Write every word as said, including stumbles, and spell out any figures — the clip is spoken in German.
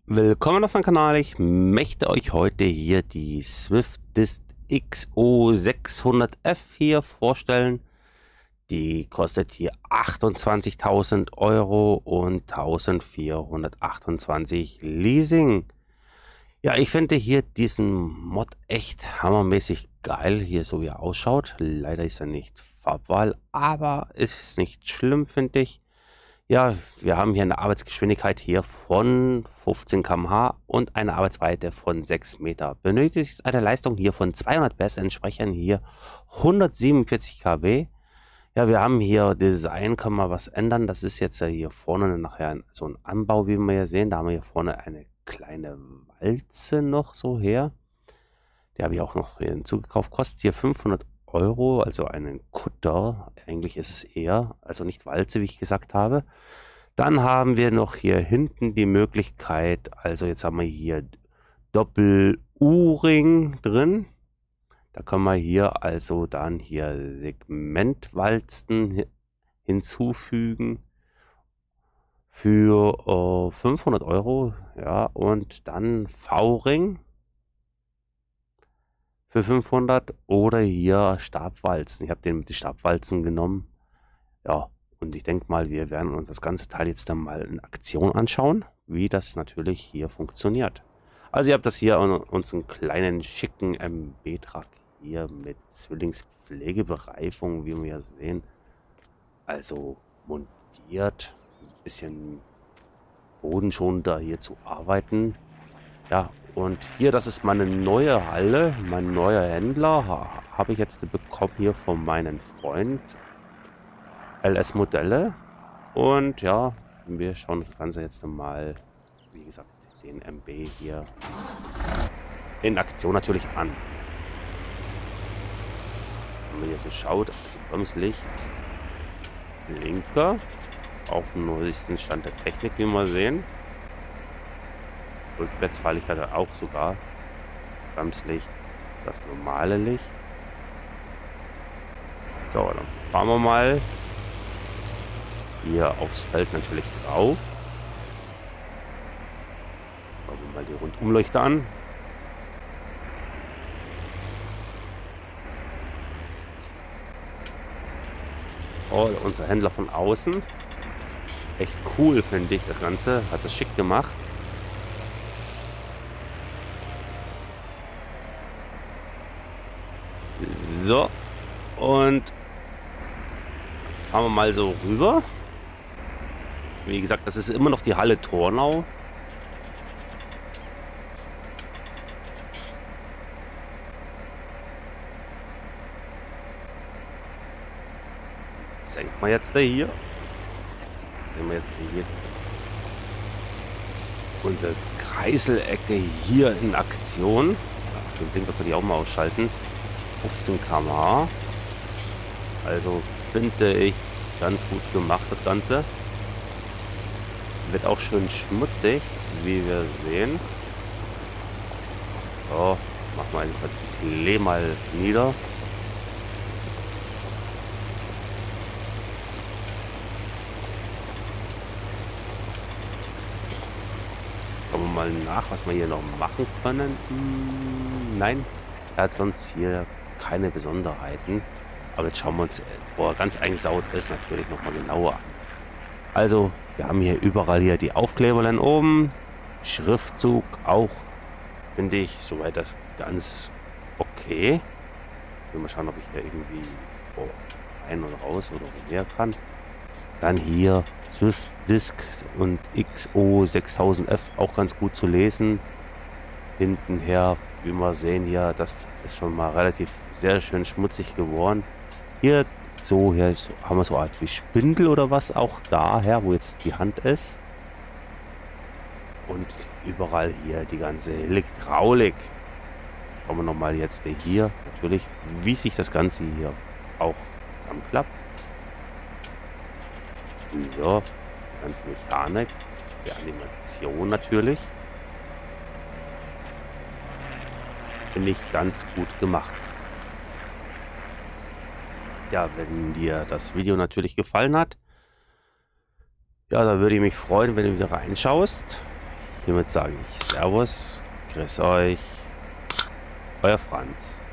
Willkommen auf meinem Kanal. Ich möchte euch heute hier die Swiftdisk X O sechshundert F hier vorstellen. Die kostet hier achtundzwanzigtausend Euro und eintausendvierhundertachtundzwanzig Leasing. Ja, ich finde hier diesen Mod echt hammermäßig geil, hier so wie er ausschaut. Leider ist er nicht Farbwahl, aber ist nicht schlimm, finde ich. Ja, wir haben hier eine Arbeitsgeschwindigkeit hier von fünfzehn Kilometer pro Stunde und eine Arbeitsweite von sechs Meter. Benötigt ist eine Leistung hier von zweihundert PS, entsprechen hier hundertsiebenundvierzig Kilowatt. Ja, wir haben hier Design, können wir was ändern. Das ist jetzt ja hier vorne nachher so ein Anbau, wie wir hier sehen. Da haben wir hier vorne eine kleine Walze noch so her. Die habe ich auch noch hier hinzugekauft. Kostet hier fünfhundert Euro, also einen Kutter. Eigentlich ist es eher, also nicht Walze, wie ich gesagt habe. Dann haben wir noch hier hinten die Möglichkeit, also jetzt haben wir hier Doppel-U-Ring drin. Da können wir hier also dann hier Segmentwalzen hinzufügen für äh, fünfhundert Euro. Ja, und dann V-Ring für fünfhundert oder hier Stabwalzen. Ich habe den mit den Stabwalzen genommen. Ja, und ich denke mal, wir werden uns das ganze Teil jetzt dann mal in Aktion anschauen, wie das natürlich hier funktioniert. Also ihr habt das hier unseren kleinen schicken M B-Truck hier mit Zwillingspflegebereifung, wie wir sehen. Also montiert, ein bisschen bodenschonender hier zu arbeiten. Ja, und hier, das ist meine neue Halle, mein neuer Händler, ha, habe ich jetzt bekommen hier von meinem Freund, L S Modelle. Und ja, wir schauen das Ganze jetzt mal, wie gesagt, den M B hier in Aktion natürlich an. Wenn man hier so schaut, also Bremslicht, Blinker, auf dem neuesten Stand der Technik, wie wir sehen. Rückwärts falle ich da auch sogar. Bremslicht, das normale Licht. So, dann fahren wir mal hier aufs Feld natürlich rauf. Schauen wir mal die Rundumleuchter an. Oh, unser Händler von außen. Echt cool, finde ich, das Ganze. Hat das schick gemacht. So, und fahren wir mal so rüber. Wie gesagt, das ist immer noch die Halle Tornau. Senken wir jetzt da hier. Sehen wir jetzt hier unsere Kreiselecke hier in Aktion. Ja, den Blinker kann ich auch mal ausschalten. fünfzehn Kilometer pro Stunde. Also finde ich ganz gut gemacht, das Ganze. Wird auch schön schmutzig, wie wir sehen. So, machen wir einfach die Klee mal nieder. Schauen wir mal nach, was wir hier noch machen können. Hm, nein, er hat sonst hier keine Besonderheiten. Aber jetzt schauen wir uns, wo er ganz eingesaut ist, natürlich nochmal genauer an. Also, wir haben hier überall hier die Aufkleber dann oben. Schriftzug auch, finde ich, soweit das ganz okay. Ich will mal schauen, ob ich hier irgendwie vor rein oder raus oder mehr kann. Dann hier Swiftdisk und X O sechstausend F auch ganz gut zu lesen. Hinten her, wie wir sehen hier, das ist schon mal relativ sehr schön schmutzig geworden. Hier so, hier so, haben wir so eine Art wie Spindel oder was auch daher, wo jetzt die Hand ist. Und überall hier die ganze Hydraulik. Schauen wir nochmal jetzt hier natürlich, wie sich das Ganze hier auch zusammenklappt. So, die ganze Mechanik, die Animation natürlich. Finde ich ganz gut gemacht. Ja, wenn dir das Video natürlich gefallen hat, ja, da würde ich mich freuen, wenn du wieder reinschaust. hiermit sage ich Servus, grüß euch, euer Franz.